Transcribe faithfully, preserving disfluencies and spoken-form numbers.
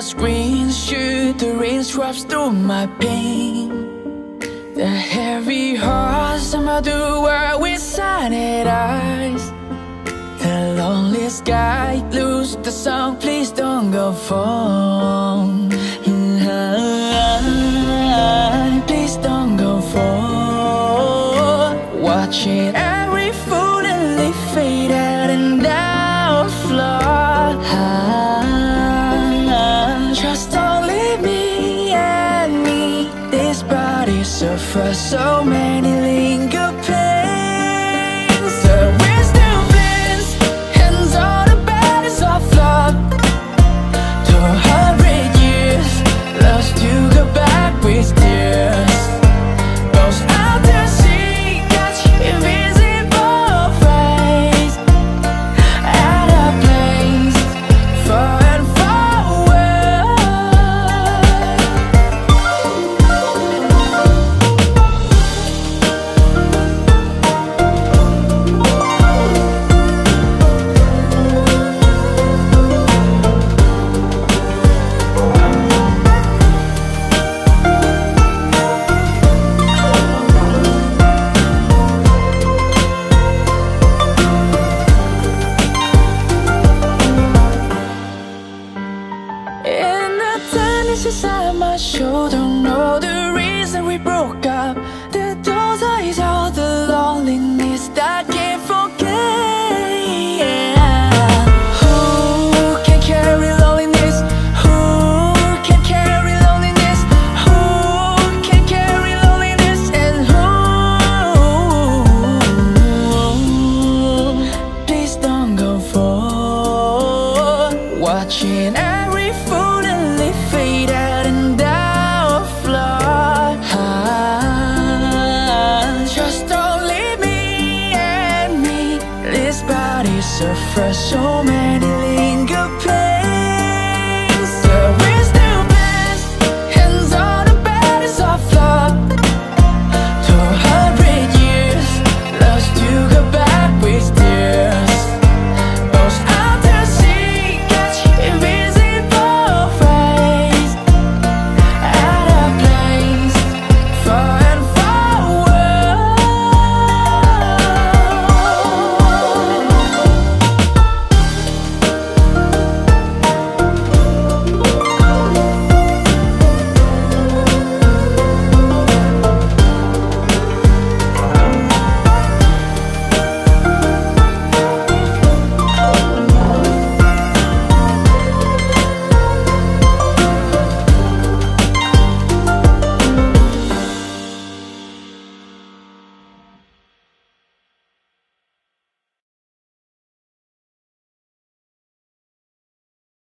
screen shoot the raindrops through my pain. The heavy heart somehow do world with silent eyes. The lonely sky lose the song, please don't go far. Please don't go far. Watching every fool and leaf fade out and down floor. Just only me and me. This body suffers so many linger pains. The wind still bends, hands on the battles of love. Two hundred years lost to go back with tears. Goes out to sea, catch invisible rays at a place far and far away. In the tennis inside my shoulder, know the reason we broke up.